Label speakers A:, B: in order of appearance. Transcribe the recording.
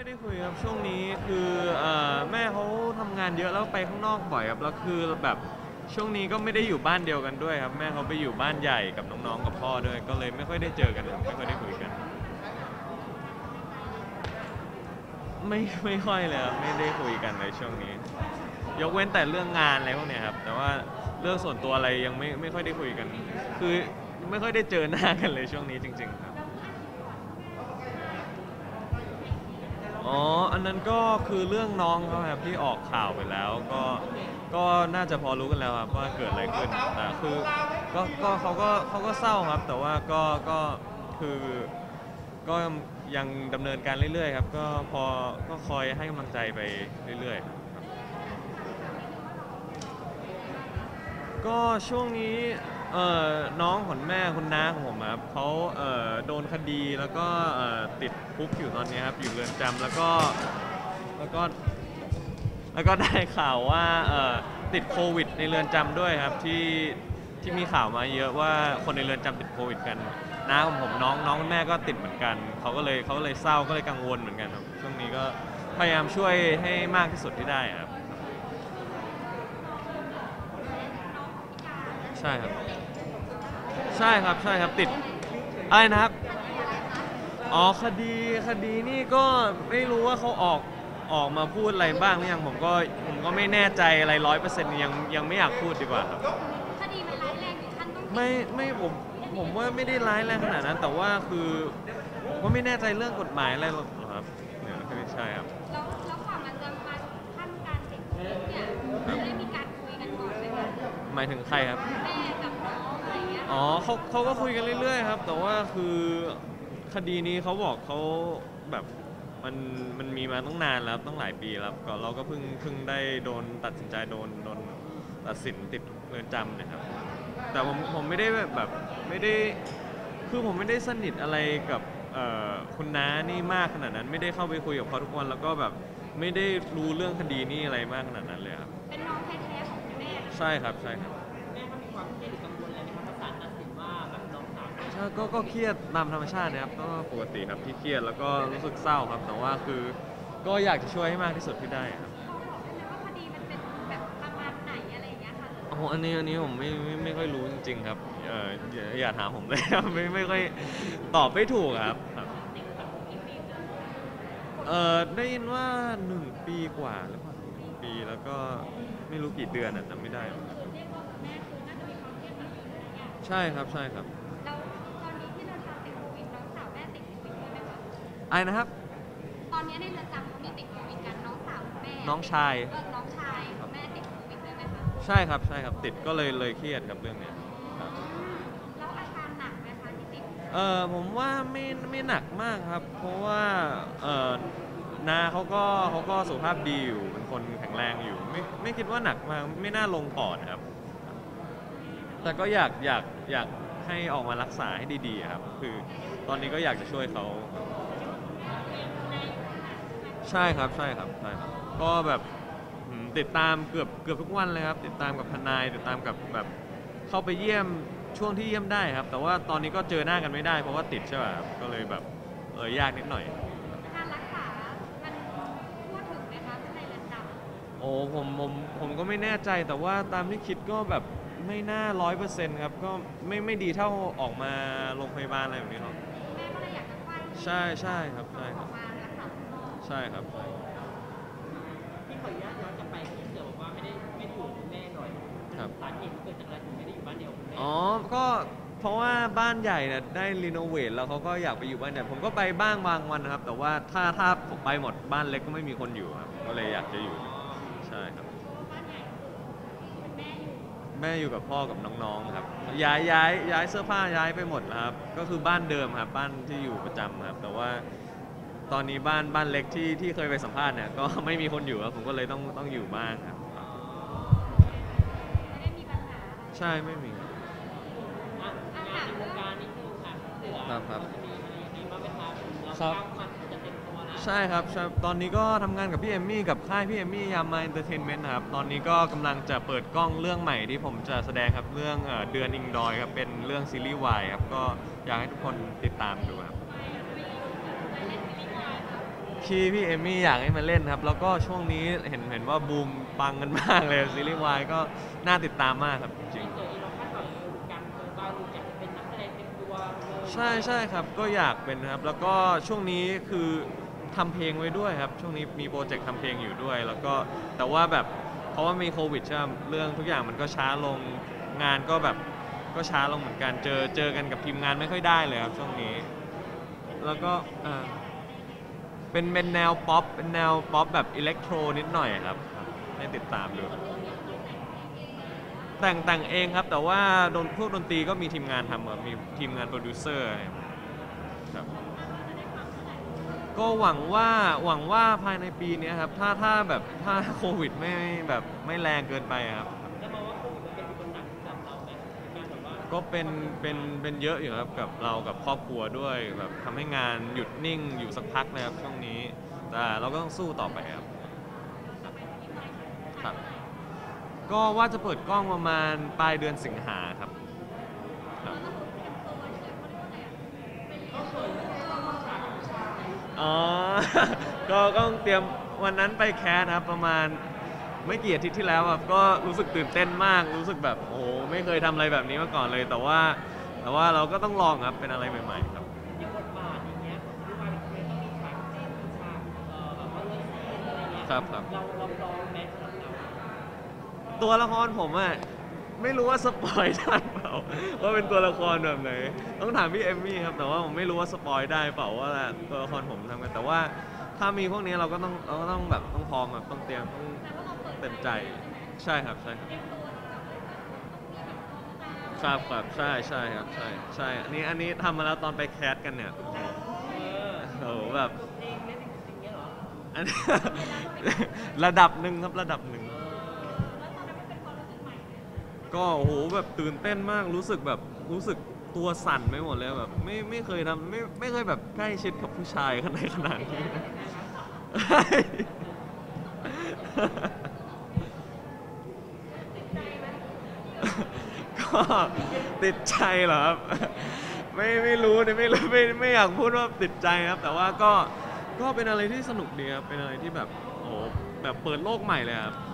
A: อยได้คุยครับช่วงนี้คือแม่เขาทำงานเยอะแล้วไปข้างนอกบ่อยครับแล้วคือแบบช่วงนี้ก็ไม่ได้อยู่บ้านเดียวกันด้วยครับแม่เขาไปอยู่บ้านใหญ่กับน้องๆกับพ่อด้วยก็เลยไม่ค่อยได้เจอกันครับไม่ค่อยได้คุยกันไม่ค่อยเลยครับไม่ได้คุยกันเลยช่วงนี้ยกเว้นแต่เรื่องงานอะไรพวกเนี้ยครับแต่ว่าเรื่องส่วนตัวอะไรยังไม่ค่อยได้คุยกันคือไม่ค่อยได้เจอหน้ากันเลยช่วงนี้จริงๆครับ อ๋ออันนั้นก็คือเรื่องน้องเขาครับที่ออกข่าวไปแล้วก็น่าจะพอรู้กันแล้วครับว่าเกิดอะไรขึ้นแต่คือเขาก็เศร้าครับแต่ว่าก็คือก็ยังดำเนินการเรื่อยๆครับก็คอยให้กำลังใจไปเรื่อยๆครับก็ช่วงนี้น้องของแม่คุณน้าของผมครับเขาโดนคดีแล้วก็ติดคุกอยู่ตอนนี้ครับอยู่เรือนจำแล้วก็ แล้วก็ได้ข่าวว่าติดโควิดในเรือนจำด้วยครับที่มีข่าวมาเยอะว่าคนในเรือนจำติดโควิดกันน้าของผมน้องแม่ก็ติดเหมือนกันเขาก็เลยเศร้าก็เลยกังวลเหมือนกันครับช่วงนี้ก็พยายามช่วยให้มากที่สุดที่ได้ครับใช่ครับใช่ครับติดอะไรนะครับอ๋อคดีนี่ก็ไม่รู้ว่าเขาออกมาพูดอะไรบ้างหรือยังผมก็ไม่แน่ใจอะไร100%ยังไม่อยากพูดดีกว่าครับ
B: คดีมันร้ายแรงถึงขั้นต้อง
A: ไม่ผมว่าไม่ได้ร้ายแรงขนาดนั้นแต่ว่าคือผมก็ไม่แน่ใจเรื่องกฎหมายอะไรหรอกครับเนี่ยไม่ใช่ครับ
B: แล้วกว่ามันจะมาถึงขั้นการติดคุกเนี่ยได้มีการคุยกันก่อนไหมคะ
A: หมายถึงใครครับ
B: แม่กับน้องอะไรเงี้ย
A: อ๋อเขาก็คุยกันเรื่อยๆครับแต่ว่าคือคดีนี้เขาบอกเขาแบบมันมีมาตั้งนานแล้วตั้งหลายปีแล้วก็เราก็เพิ่งได้โดนตัดสินใจโดนตัดสินติดเรือนจำนะครับแต่ผมไม่ได้แบบไม่ได้คือผมไม่ได้สนิทอะไรกับคุณน้านี่มากขนาดนั้นไม่ได้เข้าไปคุยกับเขาทุกวันแล้วก็แบบไม่ได้รู้เรื่องคดีนี่อะไรมากขนาดนั้นเลยครับ
B: เป็นน้องแท้ๆของคุณแม่
A: ใช่ครับใช่ครับ
C: แม่เขามีความเครียดหรือกังวลอะไรไหมครับศาลตัดสินว่าแบบน้องสาว
A: ใช่ก็เครียดตามธรรมชาตินะครับก็ปกติครับที่เครียดแล้วก็รู้สึกเศร้าครับแต่ว่าคือก็อยากจะช่วยให้มากที่สุดที่ได้ครับ
B: เขาบอกได้ไหมว่าคดีมันเป็นแบบประมาณไหนอะไรอย่างเงี้ยค่ะ
A: โอ้โหอันนี้ผมไม่ค่อยรู้จริงๆครับอย่าถามผมเลยครับไม่ค่อยตอบไม่ถูกครับได้ยินว่า1 ปีกว่าหรือเปล่า1 ปีแล้วก็ไม่รู้กี่เดือนจำไม่ได้
B: เรียกว่าคุณแม่คือน่าจะมีความเครียดแบบนี้อะไรเงี้ย
A: ใช่ครับใช่ครับ
B: แล้วตอนนี้ที่เราทำติดโควิดน้องสาวแม่ติดโควิดด้วยไหมคะ
A: ไอ้นะครับ
B: ตอนนี้ในเรือนจำเขามีติดโควิดกันน้องสาวคุณแม่
A: น้องชาย
B: น้องชายคุณแม่ติดโควิดด้วยไหมคะ
A: ใช่ครับติดก็เลยเครียดกับเรื่องเนี้ยครับ
B: แล้วอาการหนักไหมคะที่ติด
A: ผมว่าไม่หนักมากครับเพราะว่านาเขาก็สุขภาพดีอยู่เป็นคนแข็งแรงอยู่ไม่คิดว่าหนักมากไม่น่าลงปอดครับแต่ก็อยากให้ออกมารักษาให้ดีๆครับคือตอนนี้ก็อยากจะช่วยเขาใช่ครับก็แบบติดตามเกือบทุกวันเลยครับติดตามกับทนายติดตามกับแบบเข้าไปเยี่ยมช่วงที่เยี่ยมได้ครับแต่ว่าตอนนี้ก็เจอหน้ากันไม่ได้เพราะว่าติดใช่ป่ะครับก็เลยแบบยากนิดหน่อย
B: การรักษามันทั่วถึงไหมคะในเรือนจำ
A: โอ้ผมก็ไม่แน่ใจแต่ว่าตามที่คิดก็แบบไม่น่า100%ครับก็ไม่ดีเท่าออกมาโรงพยาบาลอะไรแบบนี้หรอก
B: แม่ก็เลยอยากจะช่วย
A: ใช่ครับใช่ครับ
B: มารักษาคุณพ่อ
A: ใช่ครับ
C: ที่ขออนุญาตย้อนกลับไปที่เสือบอกว่าไม่ได้อยู่กับคุณแม่หน่อย
A: ครับ
C: สาเหตุเกิดจากอะไรถึงไม่ได้อยู่บ้านเดียวกับคุณแม่
A: อ๋อก็เพราะว่าบ้านใหญ่เนี่ยได้รีโนเวทแล้วเขาก็อยากไปอยู่บ้านใหญ่ผมก็ไปบ้างบางวันนะครับแต่ว่าถ้าผมไปหมดบ้านเล็กก็ไม่มีคนอยู่ครับก็เลยอยากจะอยู่ใช่ครับ
B: บ้านใหญ่คุณแม่อยู่
A: แม่อยู่กับพ่อกับน้องๆครับย้ายเสื้อผ้าย้ายไปหมดแล้วครับก็คือบ้านเดิมครับบ้านที่อยู่ประจำครับแต่ว่าตอนนี้บ้านเล็กที่เคยไปสัมภาษณ์เนี่ยก็ไม่มีคนอยู่ครับผมก็เลยต้องอยู่บ้านครับ
B: ไม่ได้มีปัญหา
A: ใช่ไม่มี
C: งานในวงการนิดนึงค่ะเสือ
A: ครับ
C: จะมีอะไรยังไงบ้างไหมครับเรา
A: ครับ
C: ก้าวมันจะเต็มตัวแล้ว
A: ใช่ครับตอนนี้ก็ทำงานกับพี่เอมมี่กับค่ายพี่เอมมี่ยามาเอนเตอร์เทนเมนต์ครับตอนนี้ก็กำลังจะเปิดกล้องเรื่องใหม่ที่ผมจะแสดงครับเรื่องเดือนอิงดอยครับเป็นเรื่องซีรีส์วายครับก็อยากให้ทุกคนติดตามดูครับพี่เอมมี่อยากให้มาเล่นครับ แล้วก็ช่วงนี้เห็นว่าบูมปังกันมากเลยซีรีส์วายก็น่าติดตามมากครับจริง
C: เจอเองเราคาดหวังกันว่าเราอยากจะเป็นนักแสดงเต็มตัวเลย
A: ใช่ครับก็อยากเป็นนะครับ แล้วก็ช่วงนี้คือทำเพลงไว้ด้วยครับ ช่วงนี้มีโปรเจกต์ทำเพลงอยู่ด้วย แล้วก็แต่ว่าแบบเพราะว่ามีโควิดใช่ไหมเรื่องทุกอย่างมันก็ช้าลงงานก็แบบก็ช้าลงเหมือนกันเจอกันกับทีมงานไม่ค่อยได้เลยครับช่วงนี้ แล้วก็เป็นแนวป๊อปเป็นแนวป๊อปแบบอิเล็กโทรนิดหน่อยครับให้ติดตามดูแต่งเองครับแต่ว่าพวกดนตรีก็มีทีมงานทำครับมีทีมงานโปรดิวเซอร์ครับก็หวังว่าภายในปีนี้ครับถ้าโควิดไม่แรงเกินไปครับ
C: แล้วมองว่าโควิดมันเป็นอุปสรรคสำหรับเราไหมในการแบบว่า
A: ก็เป็นเยอะอยู่ครับกับเรากับครอบครัวด้วยแบบทำให้งานหยุดนิ่งอยู่สักพักนะครับช่วงนี้แต่เราก็ต้องสู้ต่อไปครับครับ ก็ว่าจะเปิดกล้องประมาณปลายเดือนสิงหาครับครับอ๋อ ก็ต้องเตรียมวันนั้นไปแคสครับประมาณไม่กี่อาทิตย์ที่แล้วครับก็รู้สึกตื่นเต้นมากรู้สึกแบบโอ้โหไม่เคยทำอะไรแบบนี้มาก่อนเลย แต่ว่าเราก็ต้องลองครับเป็นอะไรใหม่ๆครับ
C: อย่างบทบาทอย่างเงี้ยด้วยความที่มันต้องมีฉากเต้นฉากแบบว่าเลิฟซีนอะไรเงี้ย
A: ครับ
C: เราพร้อมไหมสำหรับเรา
A: ตัวละครผมอะไม่รู้ว่าสปอยได้เปล่าว่าเป็นตัวละครแบบไหนต้องถามพี่เอมมี่ครับแต่ว่าผมไม่รู้ว่าสปอยได้เปล่าว่าตัวละครผมทำกันแต่ว่าถ้ามีพวกนี้เราก็ต้องแบบต้องพร้อมแบบต้องเตรียมต้องเต็มใจใช่ครับครับใช่ครับใช่อันนี้ทำมาแล้วตอนไปแคสกันเนี่ยโอ้โห
C: เออ
A: แบบ
C: เองเล่นจริงๆเงี้ยเหรอ
A: อันนี้ ระดับหนึ่งครับระดับหนึ่ง ก็โอ้โหแบบตื่นเต้นมากรู้สึกตัวสั่นไปหมดเลยแบบไม่เคยทำไม่เคยแบบใกล้ชิดกับผู้ชายขนาดนี้ ก็ติดใจเหรอครับไม่รู้เนี่ยไม่อยากพูดว่าติดใจครับ แต่ว่าก็เป็นอะไรที่สนุกดีครับเป็นอะไรที่แบบโอ้โหแบบเปิดโลกใหม่เลยครับ